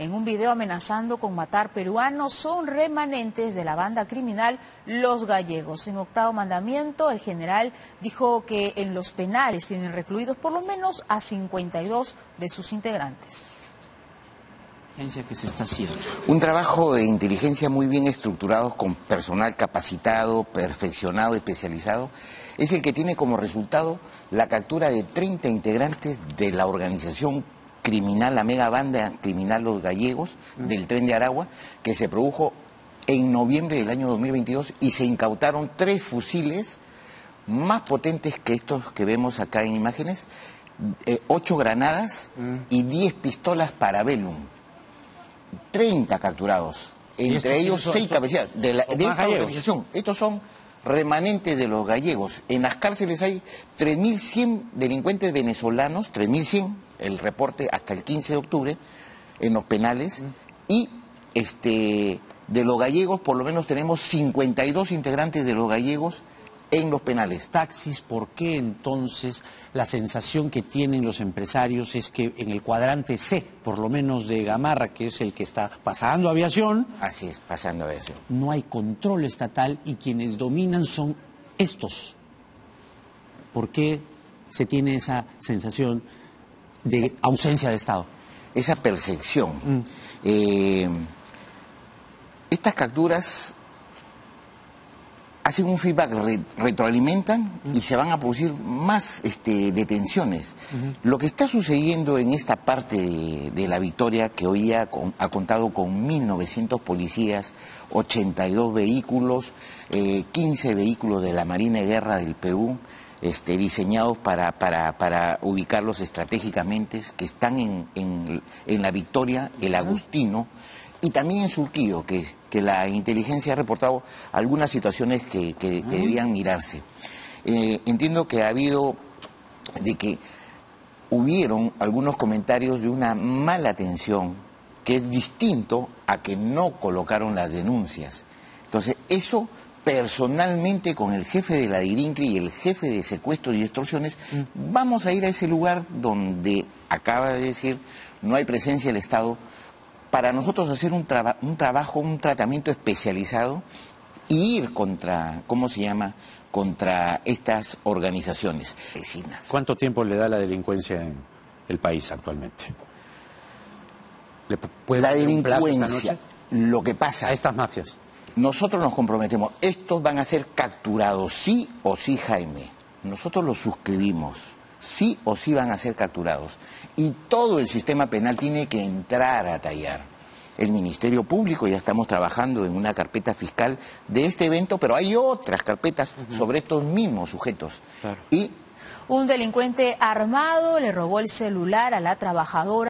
en un video amenazando con matar peruanos son remanentes de la banda criminal Los Gallegos. En octavo mandamiento, el general dijo que en los penales tienen recluidos por lo menos a 52 de sus integrantes. Que se está haciendo. Un trabajo de inteligencia muy bien estructurado, con personal capacitado, perfeccionado, especializado, es el que tiene como resultado la captura de 30 integrantes de la organización criminal, la mega banda criminal Los Gallegos, del Tren de Aragua, que se produjo en noviembre del año 2022 y se incautaron 3 fusiles más potentes que estos que vemos acá en imágenes, 8 granadas y 10 pistolas Parabellum. 30 capturados, entre ellos 6 cabecillas de esta organización. Estos son remanentes de Los Gallegos. En las cárceles hay 3.100 delincuentes venezolanos, 3.100, el reporte hasta el 15 de octubre, en los penales, y de Los Gallegos por lo menos tenemos 52 integrantes de Los Gallegos en los penales. Taxis, ¿por qué entonces la sensación que tienen los empresarios es que en el cuadrante C, por lo menos de Gamarra, que es el que está pasando aviación? Así es, pasando aviación. No hay control estatal y quienes dominan son estos. ¿Por qué se tiene esa sensación de ausencia de Estado? Esa percepción. Estas capturas hacen un feedback, retroalimentan y se van a producir más detenciones. Lo que está sucediendo en esta parte de la Victoria, que hoy ha contado con 1.900 policías, 82 vehículos, 15 vehículos de la Marina de Guerra del Perú, diseñados para ubicarlos estratégicamente, que están en la Victoria, el Agustino, y también en Surquillo, que la inteligencia ha reportado algunas situaciones que debían mirarse. Entiendo que ha habido, de que hubieron algunos comentarios de una mala atención, que es distinto a que no colocaron las denuncias. Entonces, eso personalmente con el jefe de la DIRINCRI y el jefe de secuestros y extorsiones, vamos a ir a ese lugar donde, acaba de decir, no hay presencia del Estado, para nosotros hacer un trabajo, un tratamiento especializado y ir contra, ¿cómo se llama?, contra estas organizaciones vecinas. ¿Cuánto tiempo le da la delincuencia en el país actualmente? ¿Le puede la dar un plazo esta delincuencia, noche lo que pasa... a estas mafias? Nosotros nos comprometemos, estos van a ser capturados, sí o sí, Jaime. Nosotros los suscribimos. Sí o sí van a ser capturados. Y todo el sistema penal tiene que entrar a tallar. El Ministerio Público, ya estamos trabajando en una carpeta fiscal de este evento, pero hay otras carpetas sobre estos mismos sujetos. Claro. Un delincuente armado le robó el celular a la trabajadora.